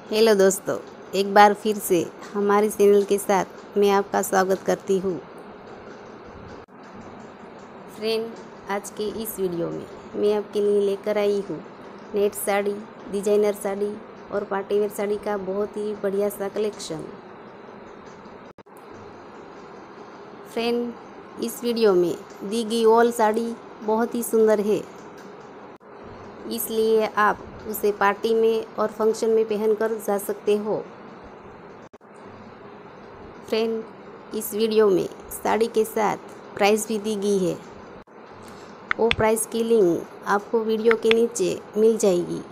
Hello दोस्तों, एक बार फिर से हमारे चैनल के साथ मैं आपका स्वागत करती हूँ। फ्रेंड, आज के इस वीडियो में मैं आपके लिए लेकर आई हूँ नेट साड़ी, डिजाइनर साड़ी और पार्टीवेयर साड़ी का बहुत ही बढ़िया सा कलेक्शन। फ्रेंड, इस वीडियो में दी गई ऑल साड़ी बहुत ही सुंदर है, इसलिए आप उसे पार्टी में और फंक्शन में पहनकर जा सकते हो। फ्रेंड, इस वीडियो में साड़ी के साथ प्राइस भी दी गई है। वो प्राइस की लिंक आपको वीडियो के नीचे मिल जाएगी।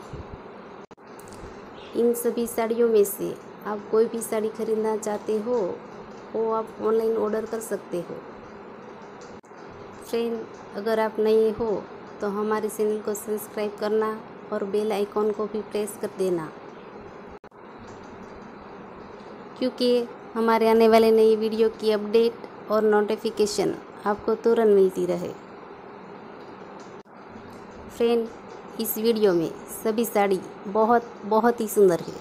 इन सभी साड़ियों में से आप कोई भी साड़ी खरीदना चाहते हो वो आप ऑनलाइन ऑर्डर कर सकते हो। फ्रेंड, अगर आप नए हो तो हमारे चैनल को सब्सक्राइब करना और बेल आइकॉन को भी प्रेस कर देना, क्योंकि हमारे आने वाले नई वीडियो की अपडेट और नोटिफिकेशन आपको तुरंत मिलती रहे। फ्रेंड, इस वीडियो में सभी साड़ी बहुत ही सुंदर है,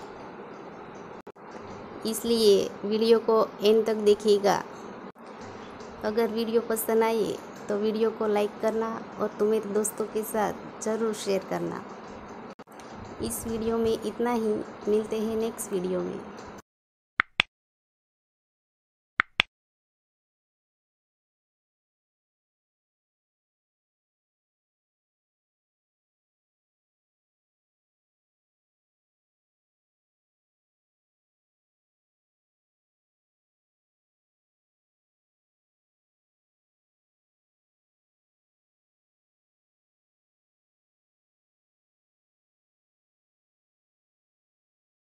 इसलिए वीडियो को एंड तक देखिएगा। अगर वीडियो पसंद आए तो वीडियो को लाइक करना और तुम्हारे दोस्तों के साथ ज़रूर शेयर करना। इस वीडियो में इतना ही, मिलते हैं नेक्स्ट वीडियो में।